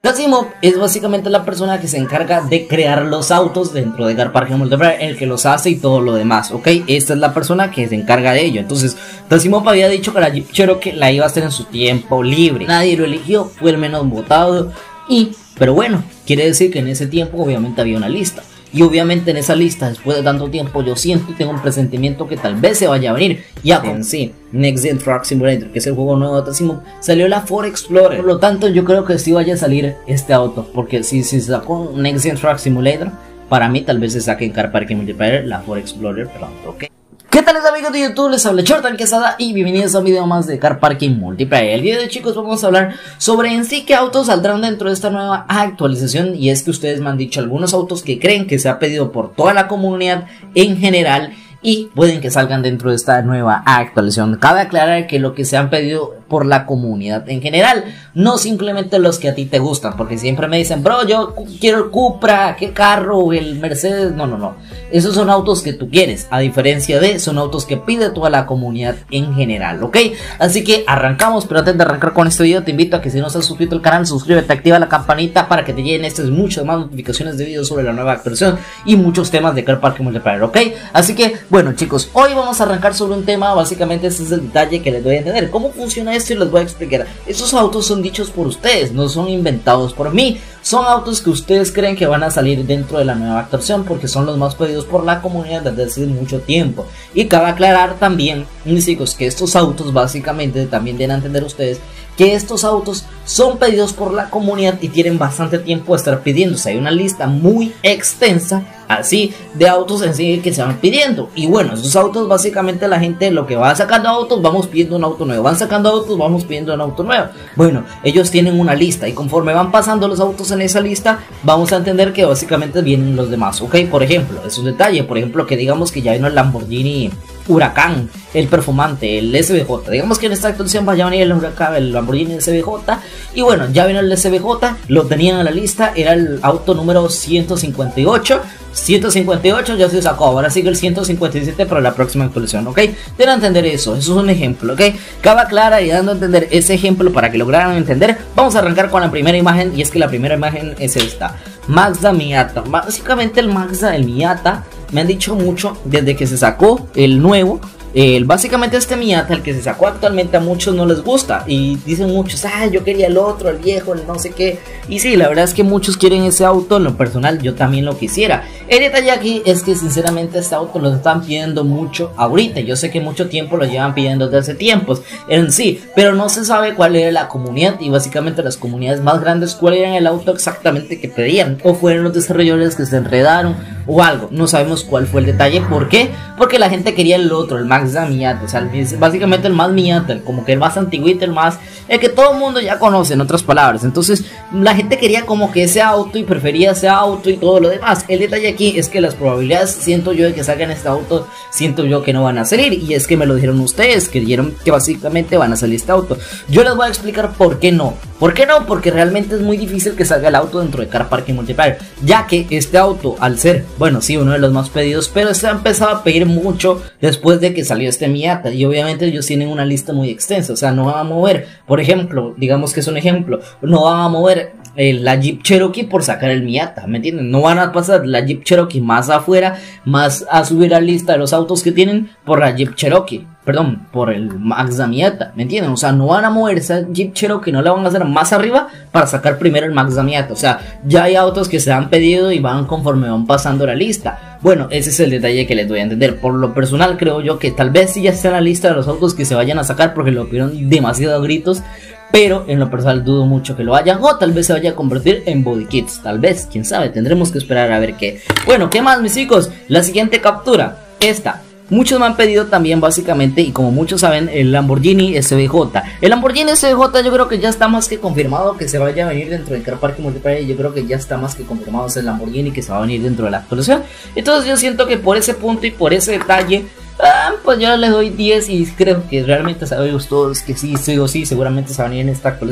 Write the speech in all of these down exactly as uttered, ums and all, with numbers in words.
Asimov es básicamente la persona que se encarga de crear los autos dentro de Car Parking Multiplayer, el que los hace y todo lo demás, ¿ok? Esta es la persona que se encarga de ello. Entonces, Asimov había dicho que la Jeep Cherokee la iba a hacer en su tiempo libre. Nadie lo eligió, fue el menos votado y, pero bueno, quiere decir que en ese tiempo obviamente había una lista. Y obviamente en esa lista, después de tanto tiempo, yo siento y tengo un presentimiento que tal vez se vaya a venir. Ya con sí, Next Gen Truck Simulator, que es el juego nuevo de Asimov, salió la Ford Explorer. Por lo tanto, yo creo que sí vaya a salir este auto, porque si se sacó Next Gen Truck Simulator, para mí tal vez se saque en Car Parking Multiplayer la Ford Explorer pronto, ¿ok? ¿Qué tal, amigos de YouTube? Les habla Chortan Quesada y bienvenidos a un video más de Car Parking Multiplayer. El video de hoy, chicos, vamos a hablar sobre en sí qué autos saldrán dentro de esta nueva actualización. Y es que ustedes me han dicho algunos autos que creen que se ha pedido por toda la comunidad en general y pueden que salgan dentro de esta nueva actualización. Cabe aclarar que lo que se han pedido por la comunidad en general, no simplemente los que a ti te gustan, porque siempre me dicen, bro, yo quiero el Cupra, qué carro, el Mercedes. No, no, no, esos son autos que tú quieres, a diferencia de, son autos que pide toda la comunidad en general, ¿ok? Así que arrancamos, pero antes de arrancar con este video te invito a que si no estás suscrito al canal, suscríbete, activa la campanita para que te lleguen estas y muchas más notificaciones de videos sobre la nueva actualización y muchos temas de Car Parking Multiplayer, ¿ok? Así que, bueno, chicos, hoy vamos a arrancar sobre un tema, básicamente este es el detalle que les doy a entender, cómo funciona esto y les voy a explicar. Esos autos son dichos por ustedes, no son inventados por mí, son autos que ustedes creen que van a salir dentro de la nueva actualización porque son los más pedidos por la comunidad desde hace mucho tiempo. Y cabe aclarar también, mis chicos, que estos autos básicamente también deben entender ustedes que estos autos son pedidos por la comunidad y tienen bastante tiempo de estar pidiéndose. Hay una lista muy extensa así de autos en sí que se van pidiendo. Y bueno, esos autos básicamente la gente lo que va sacando autos, vamos pidiendo un auto nuevo. Van sacando autos, vamos pidiendo un auto nuevo. Bueno, ellos tienen una lista y conforme van pasando los autos en esa lista, vamos a entender que básicamente vienen los demás, ¿ok? Por ejemplo, es un detalle, por ejemplo, que digamos que ya vino el Lamborghini Huracán, el perfumante, el S V J. Digamos que en esta actualización vaya a venir el Huracán, el Lamborghini S V J. Y bueno, ya vino el S V J, lo tenían en la lista, era el auto número ciento cincuenta y ocho. ciento cincuenta y ocho ya se sacó, ahora sigue el ciento cincuenta y siete para la próxima actualización, ¿ok? Deben entender eso, eso es un ejemplo, ¿ok? Cabe aclarar y dando a entender ese ejemplo para que lograran entender, vamos a arrancar con la primera imagen. Y es que la primera imagen es esta, Mazda Miata. Básicamente el Mazda, el Miata, me han dicho mucho desde que se sacó el nuevo. El, básicamente este Miata, el que se sacó actualmente, a muchos no les gusta y dicen muchos, ah, yo quería el otro, el viejo, el no sé qué. Y sí, la verdad es que muchos quieren ese auto, en lo personal yo también lo quisiera. El detalle aquí es que sinceramente este auto lo están pidiendo mucho ahorita. Yo sé que mucho tiempo lo llevan pidiendo desde hace tiempos en sí, pero no se sabe cuál era la comunidad y básicamente las comunidades más grandes cuál era el auto exactamente que pedían, o fueron los desarrolladores que se enredaron o algo, no sabemos cuál fue el detalle. ¿Por qué? Porque la gente quería el otro, el Mazda Miata, o sea, básicamente el más Miata, el, como que el más antiguito, el más, el que todo el mundo ya conoce, en otras palabras. Entonces la gente quería como que ese auto y prefería ese auto y todo lo demás. El detalle aquí es que las probabilidades, siento yo, de que salgan este auto, siento yo que no van a salir. Y es que me lo dijeron ustedes, que dijeron que básicamente van a salir este auto. Yo les voy a explicar por qué no. ¿Por qué no? Porque realmente es muy difícil que salga el auto dentro de Car Parking Multiplayer, ya que este auto, al ser, bueno, sí, uno de los más pedidos, pero se ha empezado a pedir mucho después de que salió este Miata. Y obviamente ellos tienen una lista muy extensa, o sea, no van a mover, por ejemplo, digamos que es un ejemplo, no van a mover eh, la Jeep Cherokee por sacar el Miata, ¿me entienden? No van a pasar la Jeep Cherokee más afuera, más a subir a la lista de los autos que tienen por la Jeep Cherokee. Perdón, por el Mazda Miata, ¿me entienden? O sea, no van a mover esa Jeep Cherokee, no la van a hacer más arriba para sacar primero el Mazda Miata. O sea, ya hay autos que se han pedido y van conforme van pasando la lista. Bueno, ese es el detalle que les doy a entender. Por lo personal creo yo que tal vez sí ya está en la lista de los autos que se vayan a sacar porque lo pidieron demasiado a gritos. Pero en lo personal dudo mucho que lo hayan, o tal vez se vaya a convertir en body kits. Tal vez, quién sabe, tendremos que esperar a ver qué. Bueno, ¿qué más, mis chicos? La siguiente captura, esta. Muchos me han pedido también básicamente, y como muchos saben, el Lamborghini S V J. El Lamborghini S V J yo creo que ya está más que confirmado que se vaya a venir dentro de Car Parking Multiplayer. Yo creo que ya está más que confirmado ese Lamborghini que se va a venir dentro de la actualización. Entonces yo siento que por ese punto y por ese detalle, ah, pues yo le doy diez y creo que realmente sabemos todos que sí, sí o sí, seguramente se va a venir en esta actualización.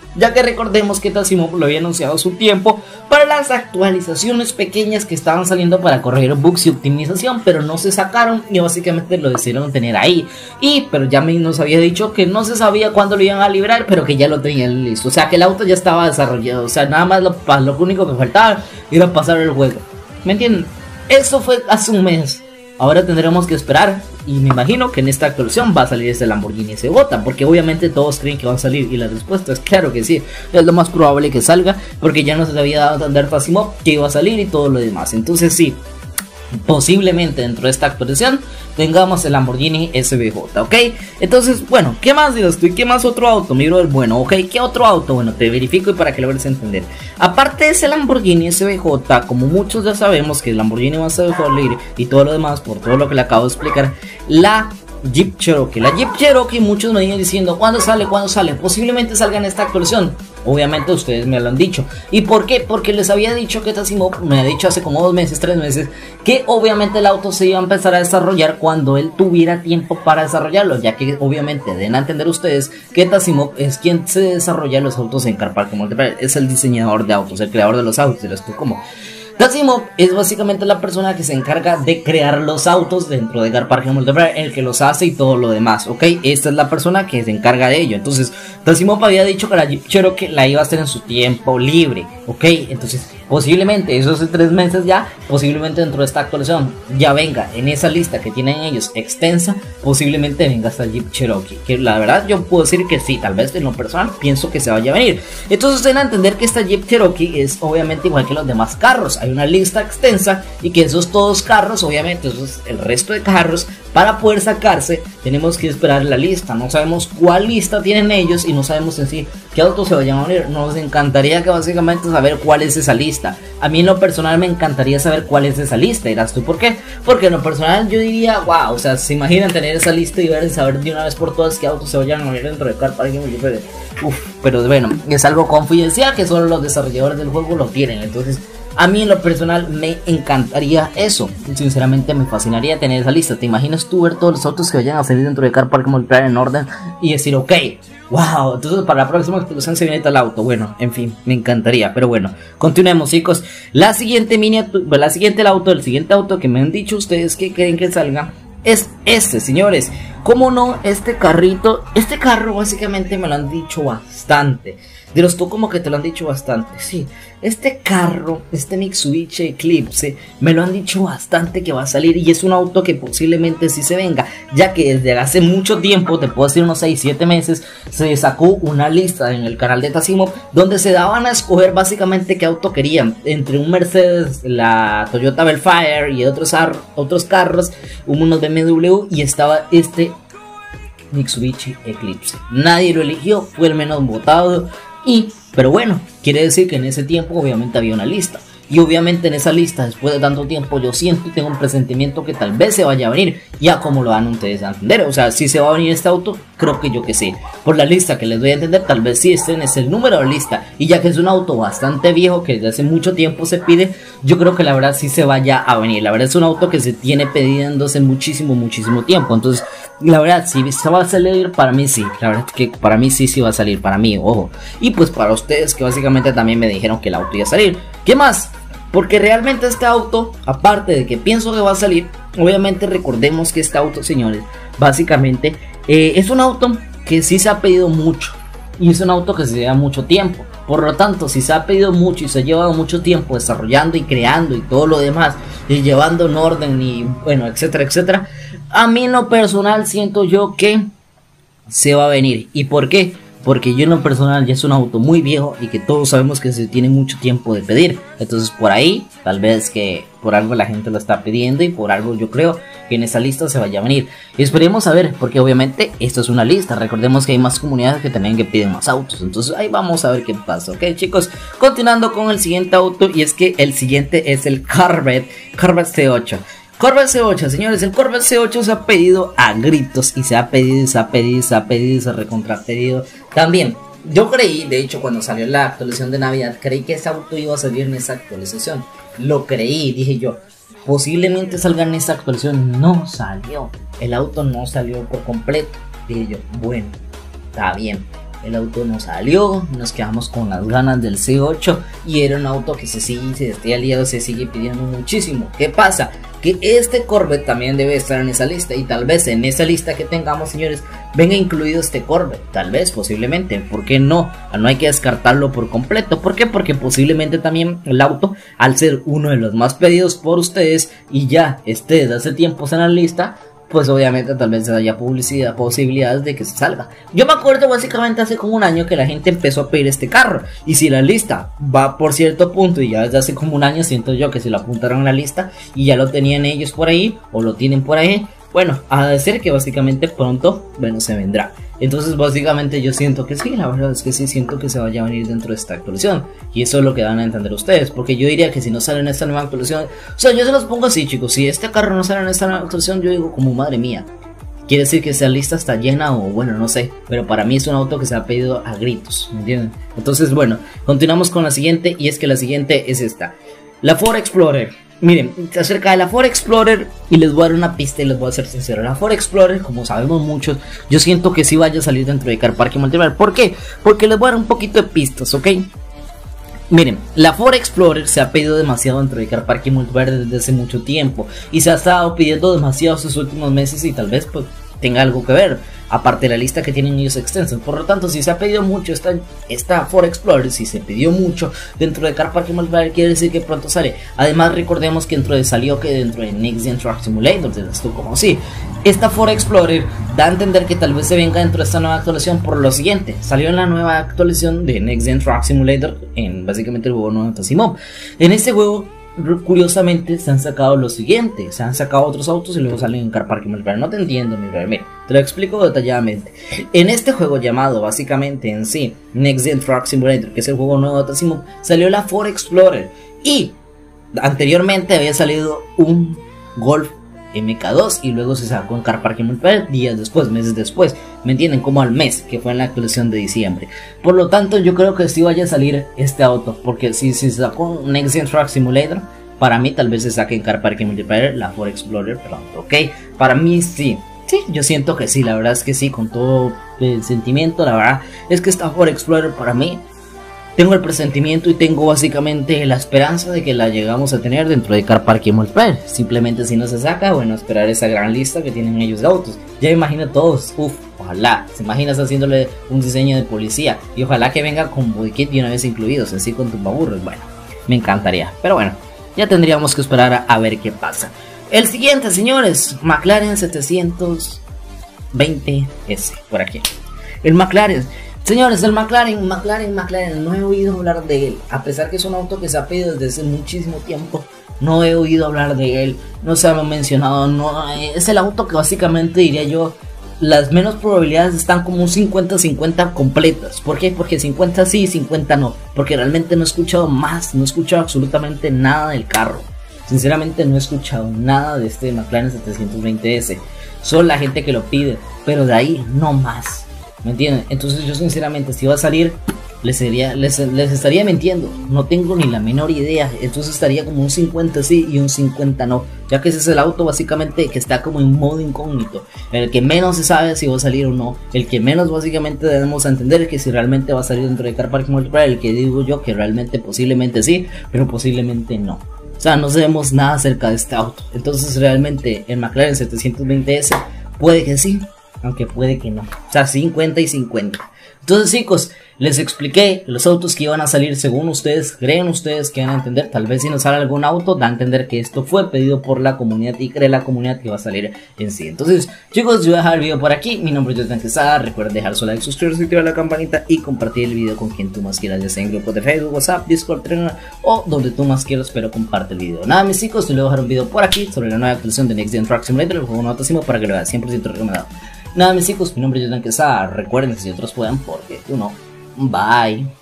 ya que recordemos que Tassimo lo había anunciado a su tiempo para las actualizaciones pequeñas que estaban saliendo para corregir bugs y optimización, pero no se sacaron y básicamente lo decidieron tener ahí. Y pero ya me nos había dicho que no se sabía cuándo lo iban a liberar, pero que ya lo tenían listo, o sea que el auto ya estaba desarrollado, o sea nada más lo, lo único que faltaba era pasar el juego, ¿me entienden? Eso fue hace un mes. Ahora tendremos que esperar y me imagino que en esta actualización va a salir este Lamborghini S J, porque obviamente todos creen que va a salir y la respuesta es claro que sí, es lo más probable que salga, porque ya no se le había dado a entender Tassimo que iba a salir y todo lo demás. Entonces sí, posiblemente dentro de esta actualización tengamos el Lamborghini S V J, ¿ok? Entonces, bueno, ¿qué más dirás tú? ¿Y qué más otro auto, mi brother? Bueno, ok, ¿qué otro auto? Bueno, te verifico y para que lo vayas a entender. Aparte de ese Lamborghini S V J, como muchos ya sabemos que el Lamborghini va a salir y todo lo demás, por todo lo que le acabo de explicar, la Jeep Cherokee. La Jeep Cherokee, muchos me vienen diciendo, ¿cuándo sale? ¿Cuándo sale? Posiblemente salga en esta actualización. Obviamente ustedes me lo han dicho. ¿Y por qué? Porque les había dicho que Tassimo me ha dicho hace como dos meses, tres meses, que obviamente el auto se iba a empezar a desarrollar cuando él tuviera tiempo para desarrollarlo, ya que obviamente den a entender ustedes que Tassimo es quien se desarrolla los autos en Car Park Multiplayer, es el diseñador de autos, el creador de los autos, eres tú como... Tassimo es básicamente la persona que se encarga de crear los autos dentro de Car Park Multiplayer, el que los hace y todo lo demás, ¿ok? Esta es la persona que se encarga de ello. Entonces, Tassimo había dicho que la Jeep Cherokee la iba a hacer en su tiempo libre, ¿ok? Entonces, posiblemente, eso hace tres meses ya, posiblemente dentro de esta actualización ya venga en esa lista que tienen ellos extensa, posiblemente venga esta Jeep Cherokee, que la verdad yo puedo decir que sí, tal vez en lo personal pienso que se vaya a venir. Entonces, deben entender que esta Jeep Cherokee es obviamente igual que los demás carros, hay una lista extensa y que esos todos carros, obviamente esos el resto de carros, para poder sacarse tenemos que esperar la lista. No sabemos cuál lista tienen ellos y no sabemos en sí qué autos se vayan a unir. Nos encantaría que básicamente saber cuál es esa lista. A mí en lo personal me encantaría saber cuál es esa lista. ¿Dirás tú por qué? Porque en lo personal yo diría, wow, o sea, se imaginan tener esa lista y ver, saber de una vez por todas qué autos se vayan a unir dentro de Car Park Multiplayer. Uf, pero bueno, es algo confidencial que solo los desarrolladores del juego lo tienen. Entonces, a mí en lo personal me encantaría eso. Sinceramente me fascinaría tener esa lista. ¿Te imaginas tú ver todos los autos que vayan a salir dentro de Car Park Multiplayer en orden y decir, ok, wow, entonces para la próxima explosión se viene tal auto? Bueno, en fin, me encantaría. Pero bueno, continuemos, chicos. La siguiente miniatura, la siguiente el auto, el siguiente auto que me han dicho ustedes que creen que salga es este, señores. ¿Cómo no? Este carrito, este carro básicamente me lo han dicho bastante. Dirás tú como que te lo han dicho bastante. Sí, este carro, este Mitsubishi Eclipse, me lo han dicho bastante que va a salir y es un auto que posiblemente sí se venga, ya que desde hace mucho tiempo, te puedo decir unos seis siete meses, se sacó una lista en el canal de Tassimo donde se daban a escoger básicamente qué auto querían, entre un Mercedes, la Toyota Bellfire y otros, otros carros, unos B M W, y estaba este Mitsubishi Eclipse. Nadie lo eligió, fue el menos votado. Y, pero bueno, quiere decir que en ese tiempo obviamente había una lista. Y obviamente en esa lista, después de tanto tiempo, yo siento y tengo un presentimiento que tal vez se vaya a venir. Ya como lo dan ustedes a entender. O sea, si se va a venir este auto, creo que yo que sí. Por la lista que les doy a entender, tal vez sí este es el número de lista. Y ya que es un auto bastante viejo, que desde hace mucho tiempo se pide, yo creo que la verdad sí se vaya a venir. La verdad es un auto que se tiene pidiéndose muchísimo, muchísimo tiempo. Entonces, la verdad, si se va a salir, para mí sí. La verdad es que para mí sí, sí va a salir. Para mí, ojo. Y pues para ustedes que básicamente también me dijeron que el auto iba a salir. ¿Qué más? Porque realmente este auto, aparte de que pienso que va a salir, obviamente recordemos que este auto, señores, básicamente eh, es un auto que sí se ha pedido mucho. Y es un auto que se lleva mucho tiempo. Por lo tanto, si se ha pedido mucho y se ha llevado mucho tiempo desarrollando y creando y todo lo demás, y llevando en orden y bueno, etcétera, etcétera, a mí en lo personal siento yo que se va a venir. ¿Y por qué? Porque yo en lo personal ya es un auto muy viejo y que todos sabemos que se tiene mucho tiempo de pedir. Entonces por ahí, tal vez que por algo la gente lo está pidiendo y por algo yo creo que en esa lista se vaya a venir. Y esperemos a ver, porque obviamente esto es una lista. Recordemos que hay más comunidades que también que piden más autos. Entonces ahí vamos a ver qué pasa, ok chicos. Continuando con el siguiente auto, y es que el siguiente es el Corvette, Corvette C ocho. Corvette C ocho, señores, el Corvette C ocho se ha pedido a gritos y se ha pedido, se ha pedido, se ha pedido, se ha recontrapedido. También, yo creí, de hecho, cuando salió la actualización de Navidad, creí que ese auto iba a salir en esa actualización. Lo creí, dije yo, posiblemente salga en esa actualización. No salió, el auto no salió por completo. Dije yo, bueno, está bien. el auto no salió, nos quedamos con las ganas del C ocho y era un auto que se sigue, se este aliado se sigue pidiendo muchísimo. ¿Qué pasa? Que este Corvette también debe estar en esa lista y tal vez en esa lista que tengamos, señores, venga incluido este Corvette, tal vez, posiblemente, ¿por qué no? No hay que descartarlo por completo. ¿Por qué? Porque posiblemente también el auto, al ser uno de los más pedidos por ustedes y ya esté desde hace tiempos en la lista, pues obviamente tal vez haya publicidad, posibilidades de que se salga. Yo me acuerdo básicamente hace como un año que la gente empezó a pedir este carro, y si la lista va por cierto punto, y ya desde hace como un año siento yo que se lo apuntaron a la lista y ya lo tenían ellos por ahí, o lo tienen por ahí, bueno, a decir que básicamente pronto, bueno, se vendrá. Entonces básicamente yo siento que sí, la verdad es que sí, siento que se vaya a venir dentro de esta actualización. Y eso es lo que van a entender ustedes, porque yo diría que si no sale en esta nueva actualización, o sea, yo se los pongo así, chicos, si este carro no sale en esta nueva actualización, yo digo como madre mía, quiere decir que esa lista está llena o bueno, no sé, pero para mí es un auto que se ha pedido a gritos, ¿me entienden? Entonces bueno, continuamos con la siguiente, y es que la siguiente es esta, la Ford Explorer. Miren, acerca de la Ford Explorer, y les voy a dar una pista y les voy a ser sincero, la Ford Explorer, como sabemos muchos, yo siento que sí vaya a salir dentro de Car Parking Multiplayer. ¿Por qué? Porque les voy a dar un poquito de pistas, ¿ok? Miren, la Ford Explorer se ha pedido demasiado dentro de Car Parking Multiplayer desde hace mucho tiempo, y se ha estado pidiendo demasiado estos últimos meses, y tal vez pues tenga algo que ver, aparte de la lista que tienen ellos extensa. Por lo tanto, si se ha pedido mucho esta, esta Ford Explorer, si se pidió mucho dentro de Car Parking Multiplayer, quiere decir que pronto sale. Además recordemos que dentro de salió que dentro de Next Gen Truck Simulator, esto como así, esta Ford Explorer da a entender que tal vez se venga dentro de esta nueva actualización por lo siguiente. Salió en la nueva actualización de Next Gen Truck Simulator, en básicamente el juego nuevo de Mob. En este juego, curiosamente, se han sacado lo siguiente, se han sacado otros autos y luego salen en Car Parking Multiplayer. No te entiendo, mi brother, mira, te lo explico detalladamente. En este juego llamado básicamente en sí Next Gen Truck Simulator, que es el juego nuevo de Mob, salió la Ford Explorer, y anteriormente había salido un Golf M K dos y luego se sacó en Car Parking Multiplayer días después, meses después, ¿me entienden? Como al mes, que fue en la actualización de diciembre. Por lo tanto, yo creo que sí vaya a salir este auto, porque si, si se sacó Next Gen Truck Simulator, para mí tal vez se saque en Car Parking Multiplayer la Ford Explorer pronto, ¿ok? Para mí sí, sí, yo siento que sí, la verdad es que sí, con todo el sentimiento, la verdad es que esta Ford Explorer para mí, tengo el presentimiento y tengo básicamente la esperanza de que la llegamos a tener dentro de Car Parking Multiplayer. Simplemente si no se saca, bueno, esperar esa gran lista que tienen ellos de autos. Ya imagino todos, uff, ojalá, se imaginas haciéndole un diseño de policía, y ojalá que venga con body kit de una vez incluidos, así con tumbaburros. Bueno, me encantaría, pero bueno, ya tendríamos que esperar a, a ver qué pasa. El siguiente, señores, McLaren setecientos veinte S, por aquí. El McLaren, señores, el McLaren, McLaren, McLaren, no he oído hablar de él, a pesar que es un auto que se ha pedido desde hace muchísimo tiempo. No he oído hablar de él, no se ha mencionado, no, es el auto que básicamente diría yo, las menos probabilidades están como un cincuenta cincuenta completas. ¿Por qué? Porque cincuenta sí y cincuenta no, porque realmente no he escuchado más, no he escuchado absolutamente nada del carro. Sinceramente no he escuchado nada de este McLaren setecientos veinte S, solo la gente que lo pide, pero de ahí no más, ¿me entienden? Entonces yo sinceramente, si va a salir, les, sería, les, les estaría mintiendo, no tengo ni la menor idea. Entonces estaría como un cincuenta sí y un cincuenta no, ya que ese es el auto básicamente que está como en modo incógnito, el que menos se sabe si va a salir o no, el que menos básicamente debemos entender que si realmente va a salir dentro de Car Parking Multiplayer, el que digo yo que realmente posiblemente sí, pero posiblemente no. O sea, no sabemos nada acerca de este auto. Entonces realmente el McLaren setecientos veinte S puede que sí, aunque puede que no. O sea, cincuenta y cincuenta. Entonces, chicos, les expliqué los autos que iban a salir según ustedes, creen ustedes que van a entender. Tal vez si nos sale algún auto, da a entender que esto fue pedido por la comunidad y cree la comunidad que va a salir en sí. Entonces, chicos, yo voy a dejar el video por aquí. Mi nombre es Jonathan Quesada. Recuerden dejar su like, suscribirse, activar la campanita y compartir el video con quien tú más quieras, ya sea en grupos de Facebook, WhatsApp, Discord, Telegram o donde tú más quieras, pero comparte el video. Nada, mis chicos, yo les voy a dejar un video por aquí sobre la nueva actualización de Next Gen Truck Simulator, el juego nuevo para que lo vean, cien por ciento recomendado. Nada, mis chicos, mi nombre es Jonathan Quesada. Recuerden que si otros puedan, porque tú no. Bye.